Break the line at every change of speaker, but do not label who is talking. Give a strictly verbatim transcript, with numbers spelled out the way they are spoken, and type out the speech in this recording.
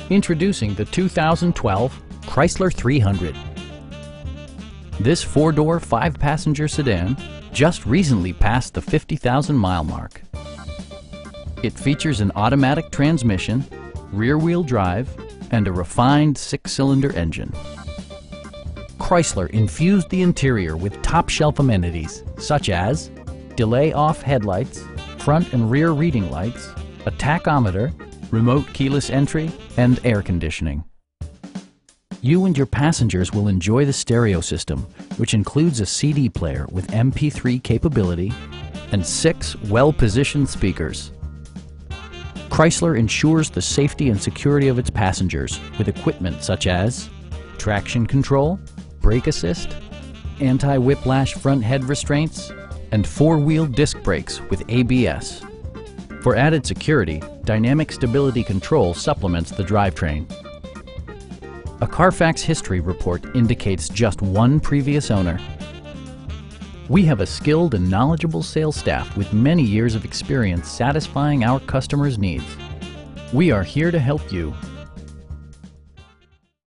Introducing the two thousand twelve Chrysler three hundred. This four-door, five-passenger sedan just recently passed the fifty thousand mile mark. It features an automatic transmission, rear-wheel drive, and a refined six-cylinder engine. Chrysler infused the interior with top-shelf amenities such as delay-off headlights, front and rear reading lights, a tachometer, remote keyless entry, and air conditioning. You and your passengers will enjoy the stereo system, which includes a C D player with M P three capability and six well-positioned speakers. Chrysler ensures the safety and security of its passengers with equipment such as traction control, brake assist, anti-whiplash front head restraints, and four-wheel disc brakes with A B S. For added security, Dynamic Stability Control supplements the drivetrain. A Carfax history report indicates just one previous owner. We have a skilled and knowledgeable sales staff with many years of experience satisfying our customers' needs. We are here to help you.